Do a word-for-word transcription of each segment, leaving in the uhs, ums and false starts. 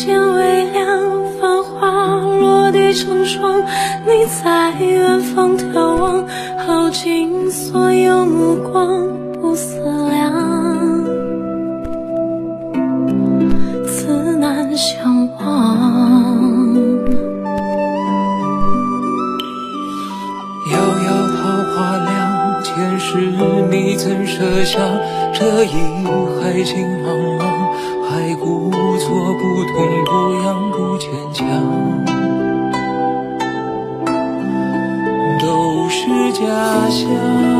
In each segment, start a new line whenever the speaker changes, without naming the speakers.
间微凉，繁华落地成霜。你在远方眺望，耗尽所有目光，不思量，自难相忘。
遥遥桃花凉，前世你怎设想？这一海情茫茫，还故作不痛不痒不坚强，都是假象。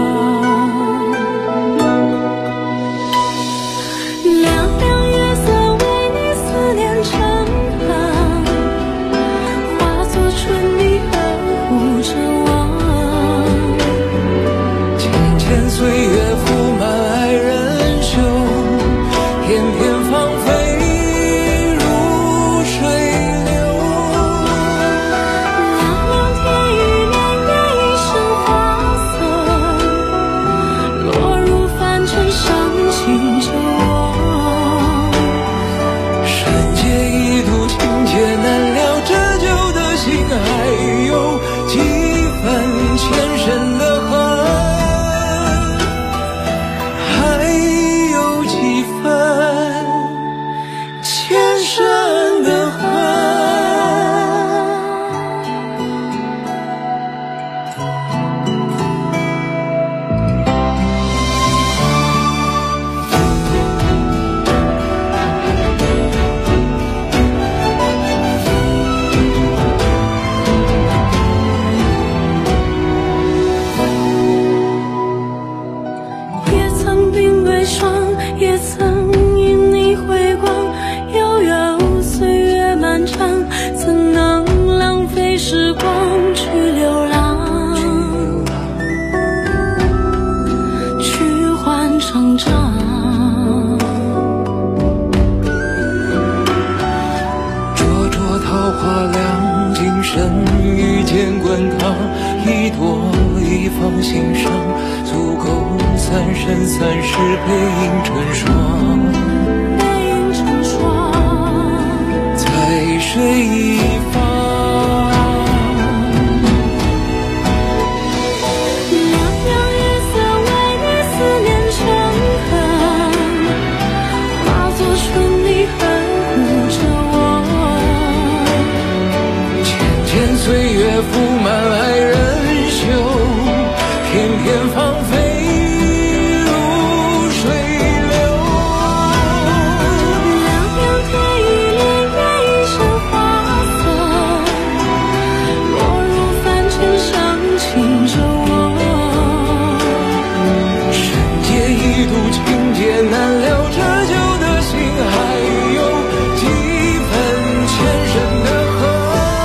凉凉月色为你思念成行，化作春泥呵护着我。
浅浅岁月铺满爱人袖，片片芳菲如水流。
凉凉天与年月一生花色，落入凡尘伤情着我。
世界一度情劫难料，这旧的心还有几分前生的恨，还有几分前生的恨。
也曾鬓微霜，也曾因你回光。悠悠岁月漫长，怎能浪费时光去流浪，去换成长。
灼灼桃花凉，今生遇见滚烫，一朵一放心上，足够三生三世背影成双。
背影成双，
在水一方。
凉凉月色为你思念成河，化作春泥呵护着我。
浅浅岁月铺满爱人袖，片片芳菲如水流。
凉凉天与年月一生花色，落入凡尘伤情着我。
世界一度情劫难料，这旧的心还有几分前生的恨。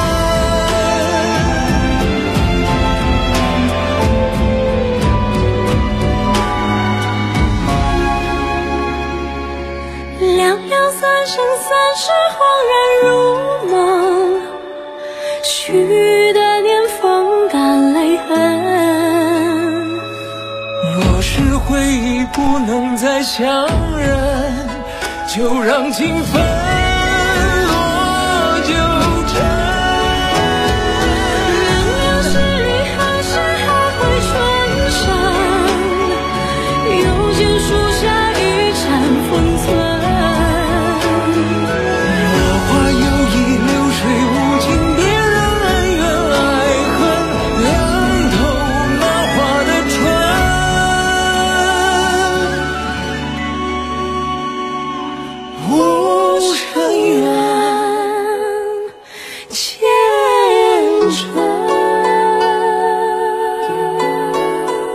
凉凉三生三世，恍然如梦，许的年风干泪痕。
若是回忆不能再相认，就让情分